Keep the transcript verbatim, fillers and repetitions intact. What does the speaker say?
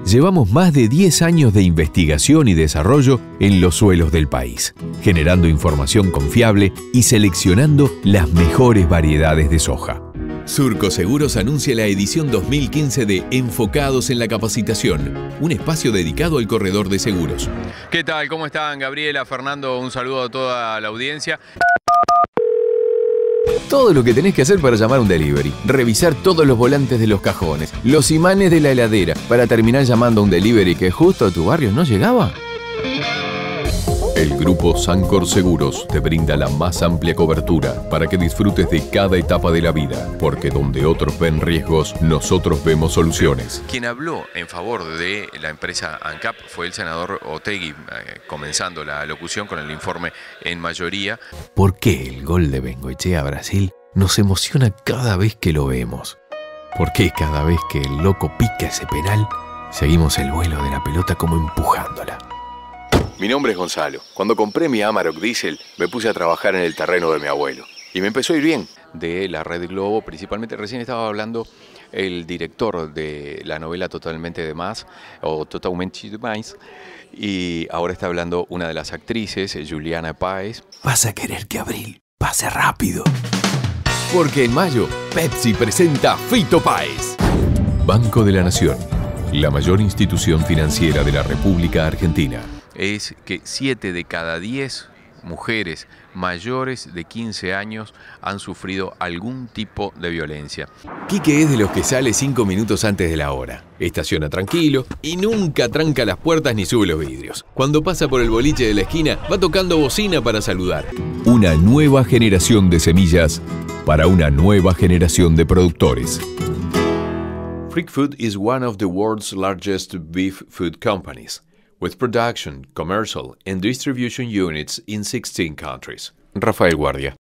llevamos más de diez años de investigación y desarrollo en los suelos del país, generando información confiable y seleccionando las mejores variedades de soja. Surco Seguros anuncia la edición dos mil quince de Enfocados en la Capacitación, un espacio dedicado al corredor de seguros. ¿Qué tal? ¿Cómo están? Gabriela, Fernando, un saludo a toda la audiencia. Todo lo que tenés que hacer para llamar un delivery. Revisar todos los volantes de los cajones, los imanes de la heladera, para terminar llamando a un delivery que justo a tu barrio no llegaba. El grupo Sancor Seguros te brinda la más amplia cobertura para que disfrutes de cada etapa de la vida, porque donde otros ven riesgos, nosotros vemos soluciones. Quien habló en favor de la empresa ANCAP fue el senador Otegi, eh, comenzando la locución con el informe en mayoría. ¿Por qué el gol de Bengoechea a Brasil nos emociona cada vez que lo vemos? ¿Por qué cada vez que el loco pica ese penal, seguimos el vuelo de la pelota como empujándola? Mi nombre es Gonzalo. Cuando compré mi Amarok Diesel, me puse a trabajar en el terreno de mi abuelo. Y me empezó a ir bien. De la Red Globo, principalmente recién estaba hablando el director de la novela Totalmente de Más, o Totalmente de Más, y ahora está hablando una de las actrices, Juliana Páez. Vas a querer que abril pase rápido. Porque en mayo, Pepsi presenta Fito Páez. Banco de la Nación, la mayor institución financiera de la República Argentina. Es que siete de cada diez mujeres mayores de quince años han sufrido algún tipo de violencia. Quique es de los que sale cinco minutos antes de la hora. Estaciona tranquilo y nunca tranca las puertas ni sube los vidrios. Cuando pasa por el boliche de la esquina, va tocando bocina para saludar. Una nueva generación de semillas para una nueva generación de productores. Freak Food is one of the world's largest beef food companies, with production, commercial, and distribution units in sixteen countries. Rafael Guardia.